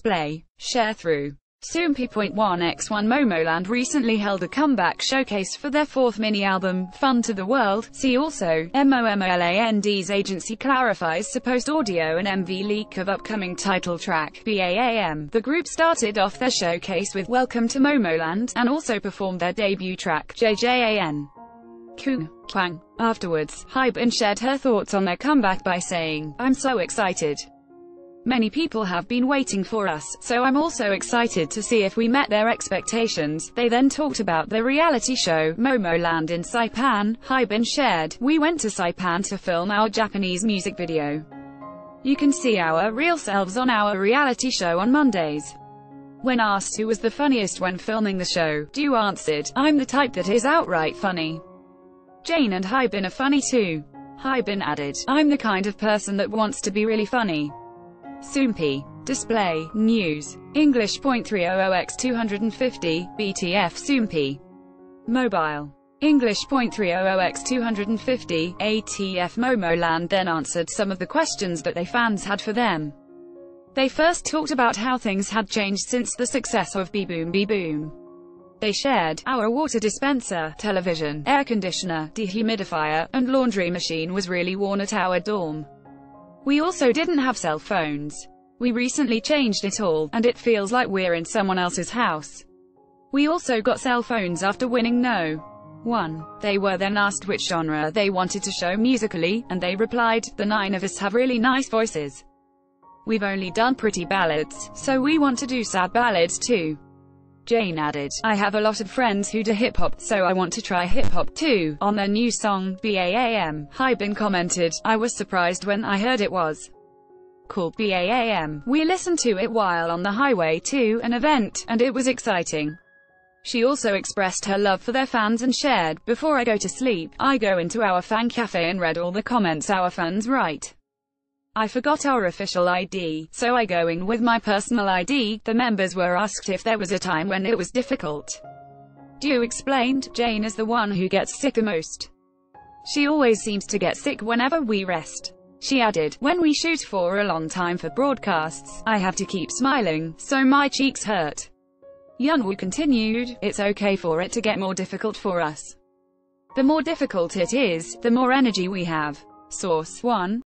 display. Sharethrough. Soompi.1x1 MOMOLAND recently held a comeback showcase for their fourth mini-album, Fun to the World. See also. MOMOLAND's agency clarifies supposed audio and MV leak of upcoming title track, BAAM. The group started off their showcase with Welcome to MOMOLAND, and also performed their debut track, JJAN. Kwang. Afterwards, Hyben shared her thoughts on their comeback by saying, "I'm so excited. Many people have been waiting for us, so I'm also excited to see if we met their expectations." They then talked about their reality show, MOMOLAND in Saipan. Hyben shared, "We went to Saipan to film our Japanese music video. You can see our real selves on our reality show on Mondays." When asked who was the funniest when filming the show, Du answered, "I'm the type that is outright funny. Jane and Hyben are funny too." Hyben added, "I'm the kind of person that wants to be really funny." Soompi. Display. News. English.300x250, BTF Soompi. Mobile. English.300x250, ATF MOMOLAND then answered some of the questions that they fans had for them. They first talked about how things had changed since the success of BBoom BBoom. They shared, "Our water dispenser, television, air conditioner, dehumidifier, and laundry machine was really worn at our dorm. We also didn't have cell phones. We recently changed it all, and it feels like we're in someone else's house. We also got cell phones after winning No. 1. They were then asked which genre they wanted to show musically, and they replied, "The 9 of us have really nice voices. We've only done pretty ballads, so we want to do sad ballads too." Jane added, "I have a lot of friends who do hip-hop, so I want to try hip-hop too." On their new song, BAAM, Hyben commented, "I was surprised when I heard it was called BAAM. We listened to it while on the highway to an event, and it was exciting." She also expressed her love for their fans and shared, "Before I go to sleep, I go into our fan cafe and read all the comments our fans write. I forgot our official ID, so I go in with my personal ID." The members were asked if there was a time when it was difficult. Du explained, "Jane is the one who gets sick the most. She always seems to get sick whenever we rest." She added, "When we shoot for a long time for broadcasts, I have to keep smiling, so my cheeks hurt." Yeonwoo continued, "It's okay for it to get more difficult for us. The more difficult it is, the more energy we have." Source 1.